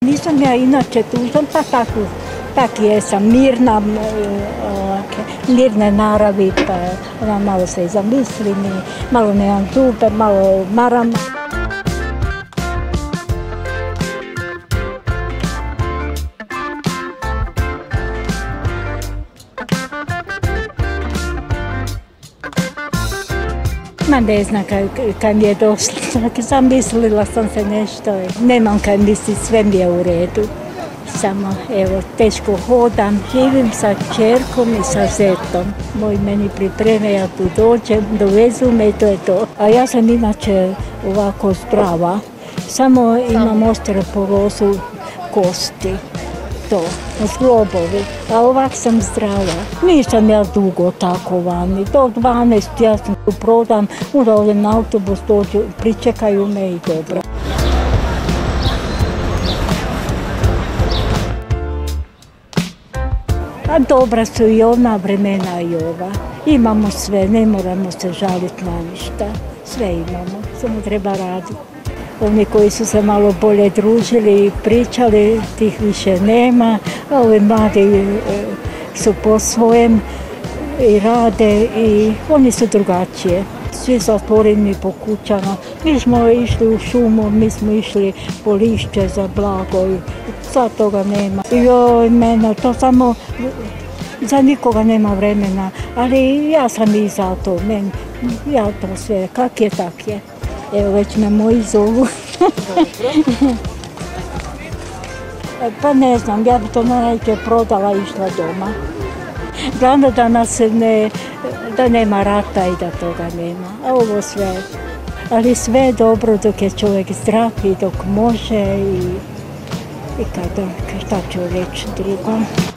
Nisam ja inače tužan, pa tak jesam, mirne naravi, pa malo se i zamislim, malo nemam zube, malo maram. Ma ne znam kaj mi je došlo, zamislila sam se nešto, nemam kaj misliti, sve mi je u redu. Samo, evo, teško hodam, živim sa kćerkom i sa zetom. Moji meni pripreme, ja tu dođem, dovezu me i to je to. A ja sam inače ovako zdrava, samo imam osteoporozu kosti, to, zglobovi, a ovak sam zdrava. Nisam ja dugo tako vani, do 12 ja sam tu prodam, onda ovdje na autobus dođu, pričekaju me i dobro. A dobra su i ona vremena i ova. Imamo sve, ne moramo se žaliti na ništa. Sve imamo, samo treba raditi. Oni koji su se malo bolje družili i pričali, tih više nema. A ovi mladi su po svojem i rade i oni su drugačije. Svi zatvoreni po kućama. Mi smo išli u šumu, mi smo išli po lišće za blago i sad toga nema. Joj, mene, to samo, za nikoga nema vremena, ali ja sam i za to, ja to sve, kak je, tak je. Evo, već me moji zovu. Pa ne znam, ja bi to najke prodala i išla doma. Glavno da nas da nema rata i da toga nema, a ovo sve. Ali sve je dobro dok je čovjek zdrav i dok može i kada, šta ću reći drugo.